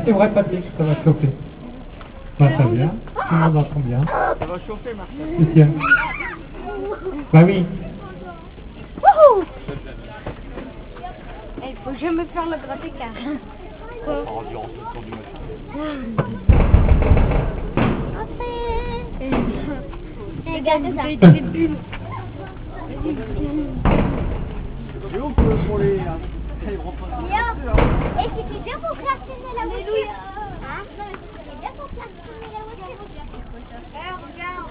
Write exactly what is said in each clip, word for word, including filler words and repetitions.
c'est vrai, Patrick, ça va chauffer. Bah, ça vient. Tout le monde entend bien. Ça va chauffer, Marcel. Tiens. Bah oui. Wouhou! Il faut jamais faire le grand écart. En durant ce temps du matin. Regardez ça. C'est où pour, pour les... Hein, les grands poissons. Et c'était bien pour klaxonner la voiture. Hein? C'était bien pour klaxonner la voiture. Eh, regarde.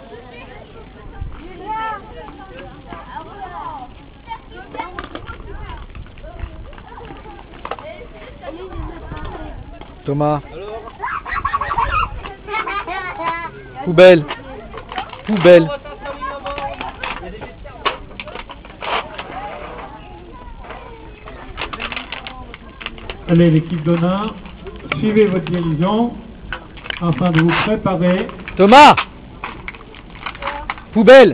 Thomas. Poubelle. Poubelle. Allez, l'équipe d'Onin, suivez votre guérison afin de vous préparer. Thomas. Poubelle.